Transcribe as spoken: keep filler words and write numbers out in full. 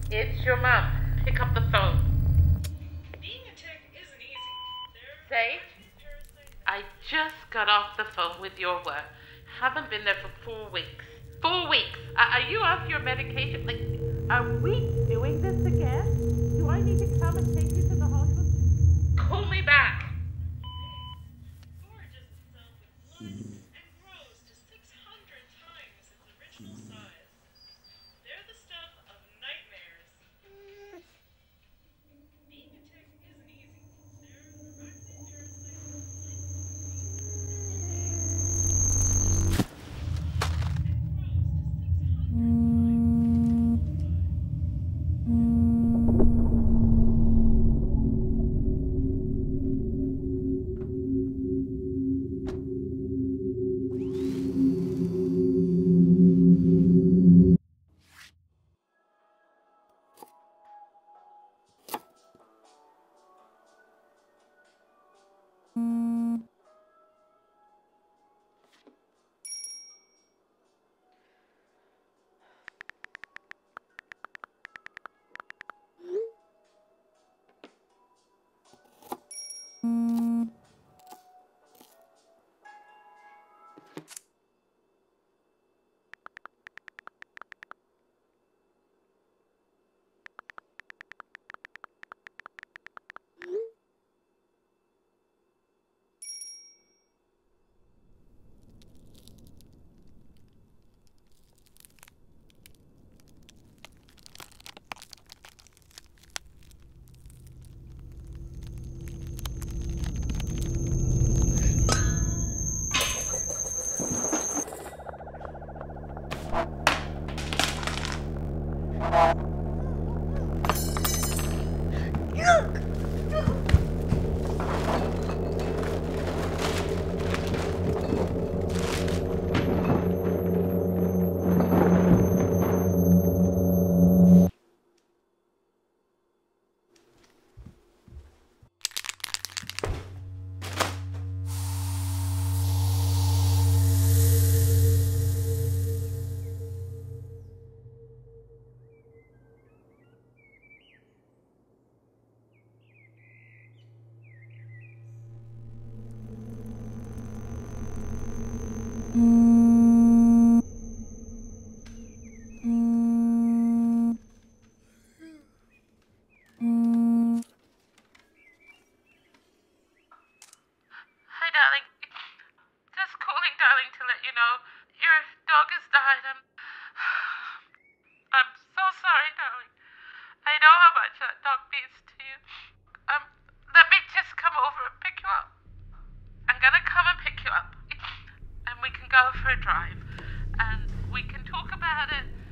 It's your mom. Pick up the phone. Being a tech isn't easy. There Say? I just got off the phone with your work. Haven't been there for four weeks. Four weeks. Are, are you off your medication? Like, are we doing this again? Do I need to come and take you to the hospital? Call me back. gorgeous itself with blood and grows to six hundred times its original size. They're the stuff of nightmares. Being a tech isn't easy. They're Hi, darling. Just calling, darling, to let you know your dog has died. I'm, I'm so sorry, darling. I know how much that dog means to you. Um, let me just come over and pick you up. I'm gonna come and pick you up, and we can go for a drive, and we can talk about it.